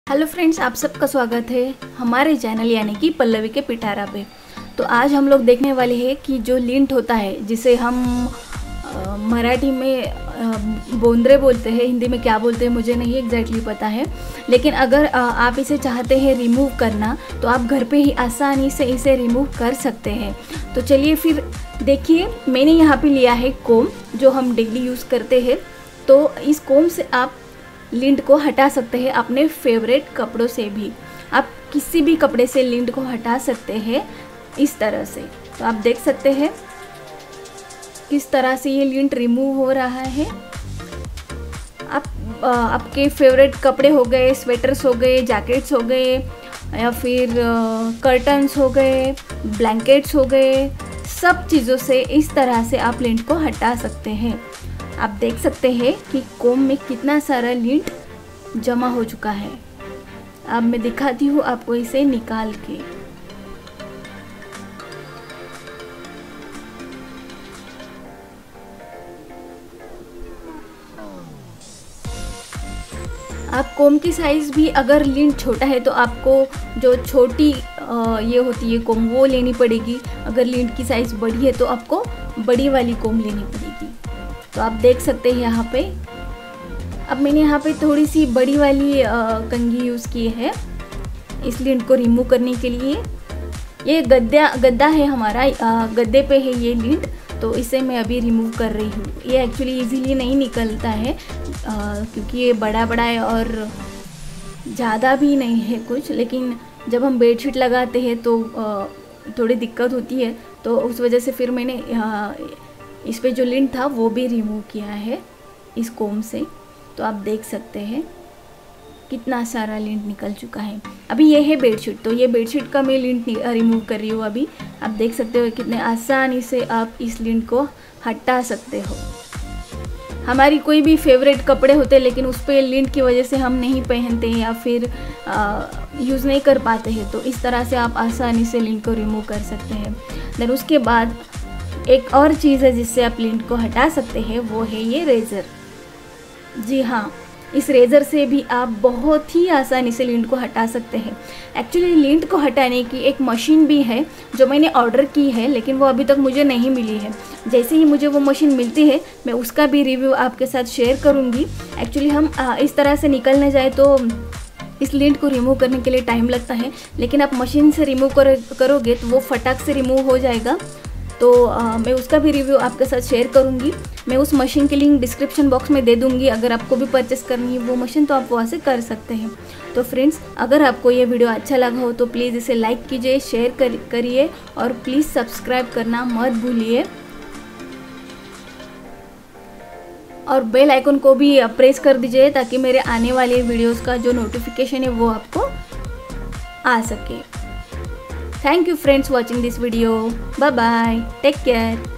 Hello friends, आप सबका स्वागत है हमारे चैनल यानी कि पल्लवी के पिटारा पे। तो आज हम लोग देखने वाले हैं कि जो लिंट होता है, जिसे हम मराठी में बोंद्रे बोलते हैं, हिंदी में क्या बोलते हैं मुझे नहीं एग्जैक्टली पता है, लेकिन अगर आप इसे चाहते हैं रिमूव करना तो आप घर पे ही आसानी से इसे रिमूव कर सकते हैं। तो चलिए फिर देखिए, मैंने यहाँ पे लिया है कोम, जो हम डेली यूज़ करते हैं। तो इस कोम से आप लिंट को हटा सकते हैं अपने फेवरेट कपड़ों से भी। आप किसी भी कपड़े से लिंट को हटा सकते हैं इस तरह से। तो आप देख सकते हैं किस तरह से ये लिंट रिमूव हो रहा है। आप आपके फेवरेट कपड़े हो गए, स्वेटर्स हो गए, जैकेट्स हो गए, या फिर कर्टन्स हो गए, ब्लैंकेट्स हो गए, सब चीज़ों से इस तरह से आप लिंट को हटा सकते हैं। आप देख सकते हैं कि कोम में कितना सारा लिंट जमा हो चुका है। अब मैं दिखाती हूँ आपको इसे निकाल के। आप कोम की साइज़ भी, अगर लिंट छोटा है तो आपको जो छोटी ये होती है कोम, वो लेनी पड़ेगी। अगर लिंट की साइज़ बड़ी है तो आपको बड़ी वाली कोम लेनी पड़ेगी। तो आप देख सकते हैं यहाँ पे, अब मैंने यहाँ पे थोड़ी सी बड़ी वाली कंघी यूज़ की है इस लिंट को रिमूव करने के लिए। ये गद्दा है हमारा, गद्दे पे है ये लिंट, तो इसे मैं अभी रिमूव कर रही हूँ। ये एक्चुअली इजीली नहीं निकलता है क्योंकि ये बड़ा है और ज़्यादा भी नहीं है कुछ, लेकिन जब हम बेडशीट लगाते हैं तो थोड़ी दिक्कत होती है। तो उस वजह से फिर मैंने इस पे जो लिंट था वो भी रिमूव किया है इस कोम से। तो आप देख सकते हैं कितना सारा लिंट निकल चुका है। अभी ये है बेडशीट, तो ये बेडशीट का मैं लिंट रिमूव कर रही हूँ अभी। आप देख सकते हो कितने आसानी से आप इस लिंट को हटा सकते हो। हमारी कोई भी फेवरेट कपड़े होते हैं, लेकिन उस पर लिंट की वजह से हम नहीं पहनते या फिर यूज़ नहीं कर पाते हैं, तो इस तरह से आप आसानी से लिंट को रिमूव कर सकते हैं। देन उसके बाद एक और चीज़ है जिससे आप लिंट को हटा सकते हैं, वो है ये रेज़र। जी हाँ, इस रेज़र से भी आप बहुत ही आसानी से लिंट को हटा सकते हैं। एक्चुअली लिंट को हटाने की एक मशीन भी है जो मैंने ऑर्डर की है, लेकिन वो अभी तक मुझे नहीं मिली है। जैसे ही मुझे वो मशीन मिलती है मैं उसका भी रिव्यू आपके साथ शेयर करूँगी। एक्चुअली हम इस तरह से निकलने जाए तो इस लिंट को रिमूव करने के लिए टाइम लगता है, लेकिन आप मशीन से रिमूव करोगे तो वो फटाक से रिमूव हो जाएगा। तो मैं उसका भी रिव्यू आपके साथ शेयर करूंगी। मैं उस मशीन की लिंक डिस्क्रिप्शन बॉक्स में दे दूंगी। अगर आपको भी परचेस करनी है वो मशीन तो आप वहाँ से कर सकते हैं। तो फ्रेंड्स, अगर आपको ये वीडियो अच्छा लगा हो तो प्लीज़ इसे लाइक कीजिए, शेयर करिए और प्लीज़ सब्सक्राइब करना मत भूलिए। और बेल आइकन को भी प्रेस कर दीजिए ताकि मेरे आने वाले वीडियोज़ का जो नोटिफिकेशन है वो आपको आ सके। Thank you friends watching this video. Bye bye. Take care.